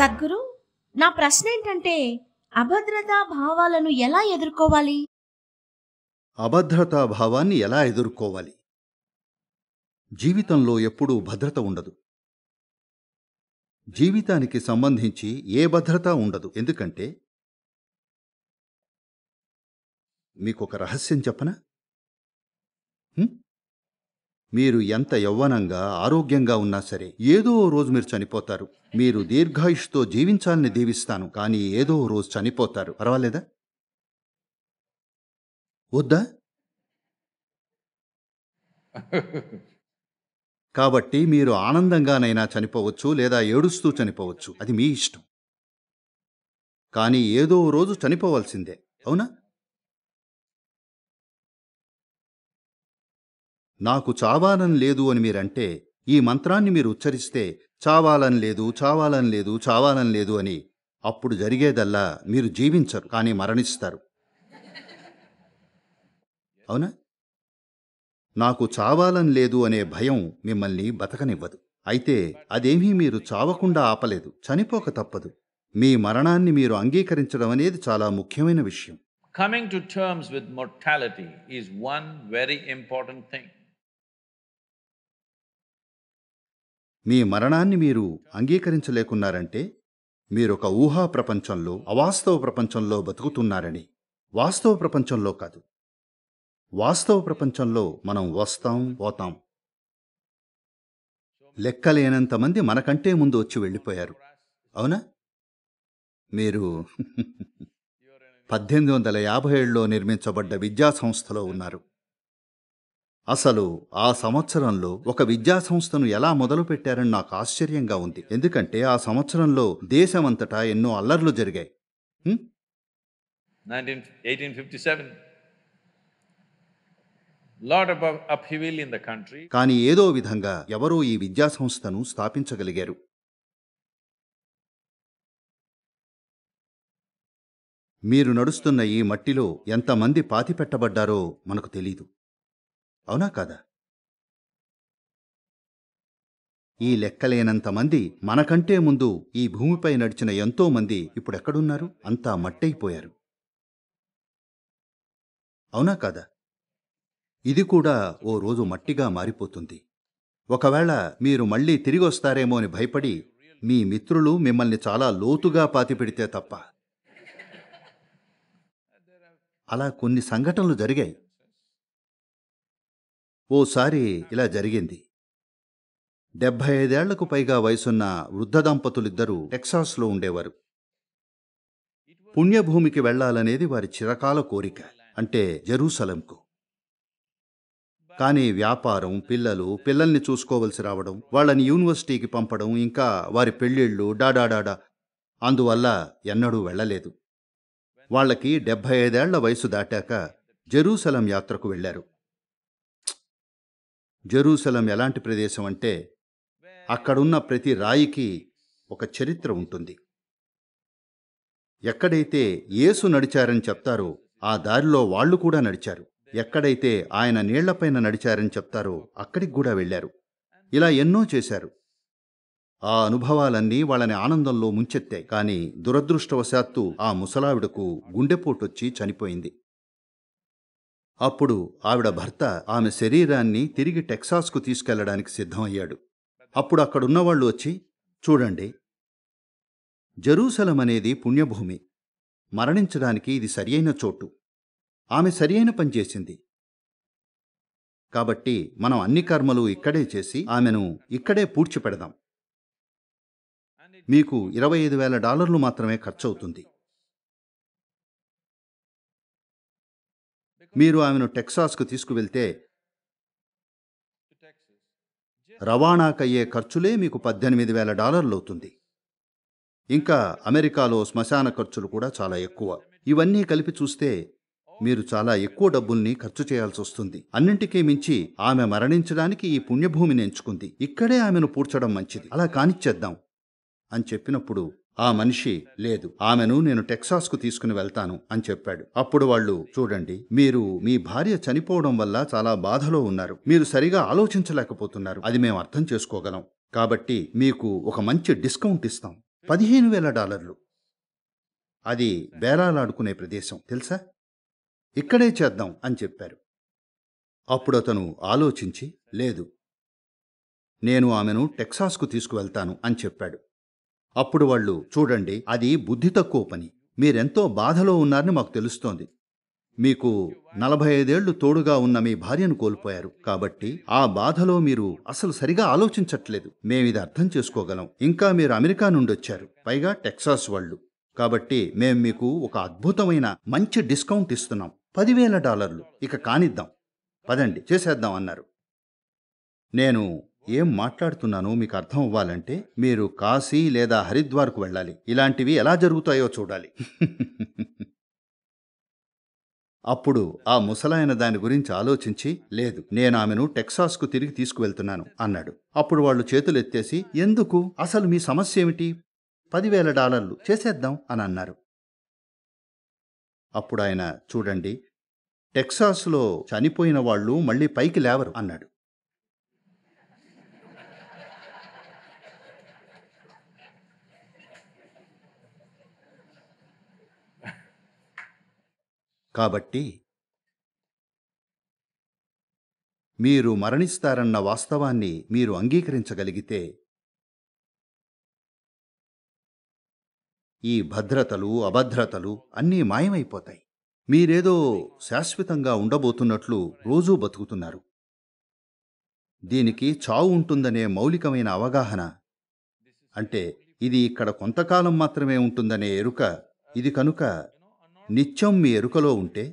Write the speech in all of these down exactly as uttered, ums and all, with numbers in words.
సద్గురు, నా ప్రశ్న ఏంటంటే అభద్రతా భావాలను ఎలా ఎదుర్కోవాలి? అభద్రతా భావాన్ని ఎలా ఎదుర్కోవాలి? జీవితంలో ఎప్పుడూ భద్రత ఉండదు. జీవితానికి సంబంధించి ఏ భద్రత ఉండదు. ఎందుకంటే మీకొక రహస్యం చెప్పనా? హ్మ్? మీరు ఎంత యవ్వనంగా ఆరోగ్యంగా ఉన్నా సరే ఏదో ఓ రోజు మీరు చనిపోతారు. మీరు దీర్ఘాయుష్తో జీవించాలని దీవిస్తాను, కానీ ఏదో ఓ రోజు చనిపోతారు. పర్వాలేదా? వద్దా? కాబట్టి మీరు ఆనందంగానైనా చనిపోవచ్చు, లేదా ఏడుస్తూ చనిపోవచ్చు. అది మీ ఇష్టం. కానీ ఏదో ఓ రోజు చనిపోవాల్సిందే, అవునా? నాకు చావాలని లేదు అని మీరంటే, ఈ మంత్రాన్ని మీరు ఉచ్చరిస్తే చావాలని లేదు, చావాలని లేదు, చావాలని లేదు అని, అప్పుడు జరిగేదల్లా మీరు జీవించరు, కానీ మరణిస్తారు. అవునా? నాకు చావాలని లేదు అనే భయం మిమ్మల్ని బతకనివ్వదు. అయితే అదేమీ మీరు చావకుండా ఆపలేదు. చనిపోక తప్పదు. మీ మరణాన్ని మీరు అంగీకరించడం అనేది చాలా ముఖ్యమైన విషయం. Coming to terms with mortality is one very important thing. మీ మరణాన్ని మీరు అంగీకరించలేకున్నారంటే మీరొక ఊహా ప్రపంచంలో, అవాస్తవ ప్రపంచంలో బతుకుతున్నారని. వాస్తవ ప్రపంచంలో కాదు. వాస్తవ ప్రపంచంలో మనం వస్తాం, పోతాం. లెక్కలేనంతమంది మనకంటే ముందు వచ్చి వెళ్ళిపోయారు, అవునా? మీరు పద్దెనిమిది వందల యాభై ఏడులో నిర్మించబడ్డ విద్యా సంస్థలో ఉన్నారు. అసలు ఆ సంవత్సరంలో ఒక విద్యా సంస్థను ఎలా మొదలుపెట్టారని నాకు ఆశ్చర్యంగా ఉంది. ఎందుకంటే ఆ సంవత్సరంలో దేశమంతటా ఎన్నో అల్లర్లు జరిగాయి. హ్మ్? eighteen fifty-seven, lot of upheaval in the country. కానీ ఏదో విధంగా ఎవరో ఈ విద్యా సంస్థను స్థాపించగలిగారు. మీరు నడుస్తున్న ఈ మట్టిలో ఎంతమంది పాతిపెట్టబడ్డారో మనకు తెలీదు, అవునా కాదా? ఈ లెక్కలేనంతమంది మనకంటే ముందు ఈ భూమిపై నడిచిన ఎంతో మంది ఇప్పుడెక్కడున్నారు? అంతా మట్టయిపోయారు, అవునా కాదా? ఇది కూడా ఓ రోజు మట్టిగా మారిపోతుంది. ఒకవేళ మీరు మళ్ళీ తిరిగొస్తారేమో అని భయపడి మీ మిత్రులు మిమ్మల్ని చాలా లోతుగా పాతిపెడితే తప్ప. అలా కొన్ని సంఘటనలు జరిగాయి. ఓసారి ఇలా జరిగింది. డెబ్భై ఐదేళ్లకు పైగా వయసున్న వృద్ధ దంపతులిద్దరూ టెక్సాస్లో ఉండేవారు. పుణ్యభూమికి వెళ్లాలనేది వారి చిరకాల కోరిక, అంటే జెరూసలంకు. కానీ వ్యాపారం, పిల్లలు, పిల్లల్ని చూసుకోవలసి రావడం, వాళ్ళని యూనివర్సిటీకి పంపడం, ఇంకా వారి పెళ్ళిళ్ళు, డాడాడాడా, అందువల్ల ఎన్నడూ వెళ్లలేదు. వాళ్లకి డెబ్భై ఐదేళ్ల వయసు దాటాక జెరూసలం యాత్రకు వెళ్లారు. జెరూసలం ఎలాంటి ప్రదేశం అంటే, అక్కడున్న ప్రతి రాయికి ఒక చరిత్ర ఉంటుంది. ఎక్కడైతే యేసు నడిచారని చెప్తారో ఆ దారిలో వాళ్లు కూడా నడిచారు. ఎక్కడైతే ఆయన నీళ్లపైన నడిచారని చెప్తారో అక్కడికి కూడా వెళ్లారు. ఇలా ఎన్నో చేశారు. ఆ అనుభవాలన్నీ వాళ్ళని ఆనందంలో ముంచెత్తాయి. కానీ దురదృష్టవశాత్తు ఆ ముసలావిడకు గుండెపోటొచ్చి చనిపోయింది. అప్పుడు ఆవిడ భర్త ఆమె శరీరాన్ని తిరిగి టెక్సాస్కు తీసుకెళ్లడానికి సిద్ధమయ్యాడు. అప్పుడు అక్కడున్నవాళ్లు వచ్చి, చూడండి, జెరూసలం అనేది పుణ్యభూమి, మరణించడానికి ఇది సరియైన చోటు. ఆమె సరియైన పనిచేసింది. కాబట్టి మనం అన్ని కర్మలు ఇక్కడే చేసి ఆమెను ఇక్కడే పూడ్చిపెడదాం. మీకు ఇరవై ఐదు వేల డాలర్లు మాత్రమే ఖర్చవుతుంది. మీరు ఆమెను టెక్సాస్కు తీసుకువెళ్తే రవాణాకయ్యే ఖర్చులే మీకు పద్దెనిమిది వేల డాలర్లు అవుతుంది. ఇంకా అమెరికాలో శ్మశాన ఖర్చులు కూడా చాలా ఎక్కువ. ఇవన్నీ కలిపి చూస్తే మీరు చాలా ఎక్కువ డబ్బుల్ని ఖర్చు చేయాల్సి వస్తుంది. అన్నింటికీ మించి ఆమె మరణించడానికి ఈ పుణ్యభూమిని ఎంచుకుంది. ఇక్కడే ఆమెను పూడ్చడం మంచిది, అలా కానిచ్చేద్దాం అని చెప్పినప్పుడు ఆ మనిషి, లేదు, ఆమెను నేను టెక్సాస్కు తీసుకుని వెళ్తాను అని చెప్పాడు. అప్పుడు వాళ్ళు, చూడండి, మీరు మీ భార్య చనిపోవడం వల్ల చాలా బాధలో ఉన్నారు. మీరు సరిగా ఆలోచించలేకపోతున్నారు. అది మేము అర్థం చేసుకోగలం. కాబట్టి మీకు ఒక మంచి డిస్కౌంట్ ఇస్తాం. పదిహేను వేల డాలర్లు. అది బేరాలాడుకునే ప్రదేశం తెలుసా? ఇక్కడే చేద్దాం అని చెప్పారు. అప్పుడు అతను ఆలోచించి, లేదు, నేను ఆమెను టెక్సాస్కు తీసుకువెళ్తాను అని చెప్పాడు. అప్పుడు వాళ్ళు, చూడండి, అది బుద్ధి తక్కువ పని. మీరెంతో బాధలో ఉన్నారని మాకు తెలుస్తోంది. మీకు నలభై ఐదేళ్లు తోడుగా ఉన్న మీ భార్యను కోల్పోయారు. కాబట్టి ఆ బాధలో మీరు అసలు సరిగా ఆలోచించట్లేదు. మేమిది అర్థం చేసుకోగలం. ఇంకా మీరు అమెరికా నుండి వచ్చారు, పైగా టెక్సాస్ వాళ్ళు. కాబట్టి మేం మీకు ఒక అద్భుతమైన మంచి డిస్కౌంట్ ఇస్తున్నాం, పదివేల డాలర్లు. ఇక కానిద్దాం, పదండి చేసేద్దాం అన్నారు. నేను ఏం మాట్లాడుతున్నానో మీకు అర్థం అవ్వాలంటే మీరు కాశీ లేదా హరిద్వార్కు వెళ్ళాలి. ఇలాంటివి ఎలా జరుగుతాయో చూడాలి. అప్పుడు ఆ ముసలాయన దాని గురించి ఆలోచించి, లేదు, నేను ఆమెను టెక్సాస్కు తిరిగి తీసుకువెళ్తున్నాను అన్నాడు. అప్పుడు వాళ్ళు చేతులెత్తేసి, ఎందుకు, అసలు మీ సమస్య ఏమిటి? పదివేల డాలర్లు చేసేద్దాం అని అన్నారు. అప్పుడు ఆయన, చూడండి, టెక్సాస్లో చనిపోయిన వాళ్ళు మళ్ళీ పైకి లేవరు అన్నాడు. కాబట్టి మీరు మరణిస్తారన్న వాస్తవాన్ని మీరు అంగీకరించగలిగితే ఈ భద్రతలు అభద్రతలు అన్నీ మాయమైపోతాయి. మీరేదో శాశ్వతంగా ఉండబోతున్నట్లు రోజూ బతుకుతున్నారు. దీనికి చావు ఉంటుందనే మౌలికమైన అవగాహన, అంటే ఇది ఇక్కడ కొంతకాలం మాత్రమే ఉంటుందనే ఎరుక, ఇది కనుక నిత్యం మీ ఎరుకలో ఉంటే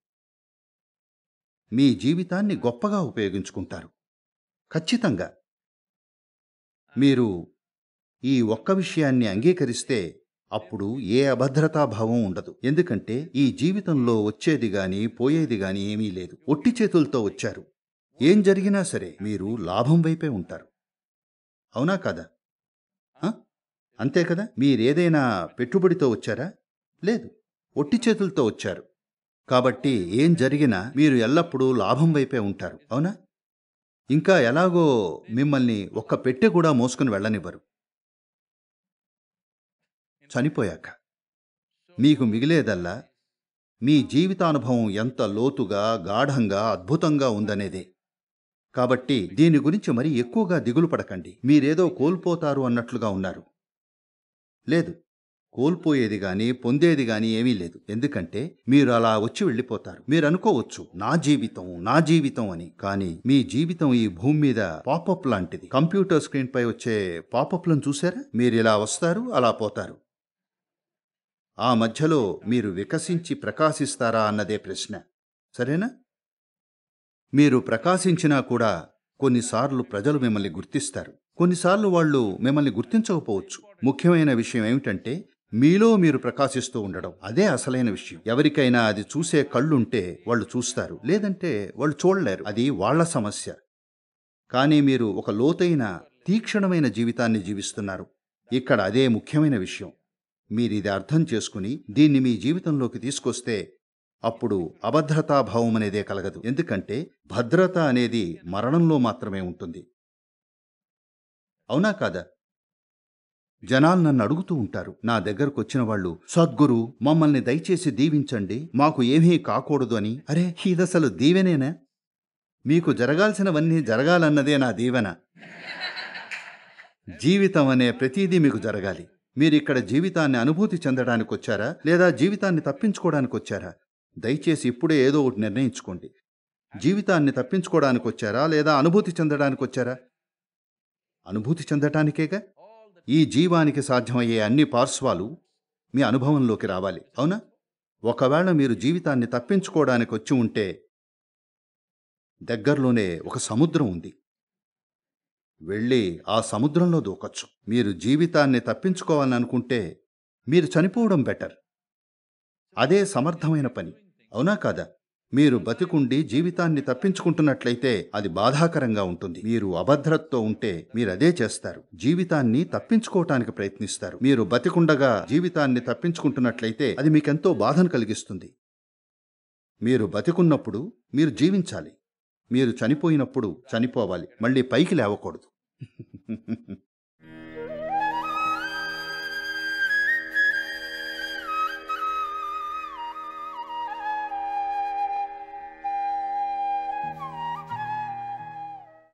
మీ జీవితాన్ని గొప్పగా ఉపయోగించుకుంటారు. ఖచ్చితంగా మీరు ఈ ఒక్క విషయాన్ని అంగీకరిస్తే అప్పుడు ఏ అభద్రతాభావం ఉండదు. ఎందుకంటే ఈ జీవితంలో వచ్చేది గాని పోయేది గాని ఏమీ లేదు. ఒట్టి చేతులతో వచ్చారు. ఏం జరిగినా సరే మీరు లాభం వైపే ఉంటారు. అవునా కదా? ఆ? అంతే కదా? మీరేదైనా పెట్టుబడితో వచ్చారా? లేదు, ఒట్టి చేతులతో వచ్చారు. కాబట్టి ఏం జరిగినా మీరు ఎల్లప్పుడూ లాభం వైపే ఉంటారు. అవునా? ఇంకా ఎలాగో మిమ్మల్ని ఒక్క పెట్టె కూడా మోసుకుని వెళ్ళనివ్వరు. చనిపోయాక మీకు మిగిలేదల్లా మీ జీవితానుభవం ఎంత లోతుగా, గాఢంగా, అద్భుతంగా ఉందనేదే. కాబట్టి దీని గురించి మరీ ఎక్కువగా దిగులు పడకండి. మీరేదో కోల్పోతారు అన్నట్లుగా ఉన్నారు. లేదు, కోల్పోయేది గాని పొందేది గాని ఏమీ లేదు. ఎందుకంటే మీరు అలా వచ్చి వెళ్ళిపోతారు. మీరు అనుకోవచ్చు, నా జీవితం నా జీవితం అని. కానీ మీ జీవితం ఈ భూమి మీద పాపప్ లాంటిది. కంప్యూటర్ స్క్రీన్ పై వచ్చే పాపప్లను చూసారా? మీరు ఇలా వస్తారు, అలా పోతారు. ఆ మధ్యలో మీరు వికసించి ప్రకాశిస్తారా అన్నదే ప్రశ్న. సరేనా? మీరు ప్రకాశించినా కూడా కొన్నిసార్లు ప్రజలు మిమ్మల్ని గుర్తిస్తారు, కొన్నిసార్లు వాళ్ళు మిమ్మల్ని గుర్తించకపోవచ్చు. ముఖ్యమైన విషయం ఏమిటంటే మీలో మీరు ప్రకాశిస్తూ ఉండడం. అదే అసలైన విషయం. ఎవరికైనా అది చూసే కళ్ళుంటే వాళ్ళు చూస్తారు, లేదంటే వాళ్ళు చూడలేరు. అది వాళ్ళ సమస్య. కానీ మీరు ఒక లోతైన, తీక్షణమైన జీవితాన్ని జీవిస్తున్నారు. ఇక్కడ అదే ముఖ్యమైన విషయం. మీరిది అర్థం చేసుకుని దీన్ని మీ జీవితంలోకి తీసుకొస్తే అప్పుడు అభద్రతాభావం అనేదే కలగదు. ఎందుకంటే భద్రత అనేది మరణంలో మాత్రమే ఉంటుంది. అవునా కాదా? జనాలు నన్ను అడుగుతూ ఉంటారు, నా దగ్గరకు వచ్చిన వాళ్ళు, సద్గురు, మమ్మల్ని దయచేసి దీవించండి, మాకు ఏమీ కాకూడదు అని. అరే, ఇదసలు దీవెనేనా? మీకు జరగాల్సినవన్నీ జరగాలన్నదే నా దీవెన. జీవితం అనే ప్రతీదీ మీకు జరగాలి. మీరిక్కడ జీవితాన్ని అనుభూతి చెందడానికి వచ్చారా, లేదా జీవితాన్ని తప్పించుకోవడానికి వచ్చారా? దయచేసి ఇప్పుడే ఏదో ఒకటి నిర్ణయించుకోండి. జీవితాన్ని తప్పించుకోవడానికి వచ్చారా, లేదా అనుభూతి చెందడానికి వచ్చారా? అనుభూతి చెందటానికేగా. ఈ జీవానికి సాధ్యమయ్యే అన్ని పార్శ్వాలు మీ అనుభవంలోకి రావాలి. అవునా? ఒకవేళ మీరు జీవితాన్ని తప్పించుకోవడానికి వచ్చి ఉంటే దగ్గరలోనే ఒక సముద్రం ఉంది, వెళ్ళి ఆ సముద్రంలో దూకొచ్చు. మీరు జీవితాన్ని తప్పించుకోవాలని అనుకుంటే మీరు చనిపోవడం బెటర్. అదే సమర్థమైన పని. అవునా కాదా? మీరు బతికుండి జీవితాన్ని తప్పించుకుంటున్నట్లయితే అది బాధాకరంగా ఉంటుంది. మీరు అభద్రతతో ఉంటే మీరు అదే చేస్తారు, జీవితాన్ని తప్పించుకోవటానికి ప్రయత్నిస్తారు. మీరు బతికుండగా జీవితాన్ని తప్పించుకుంటున్నట్లయితే అది మీకెంతో బాధను కలిగిస్తుంది. మీరు బతికున్నప్పుడు మీరు జీవించాలి, మీరు చనిపోయినప్పుడు చనిపోవాలి, మళ్ళీ పైకి లేవకూడదు.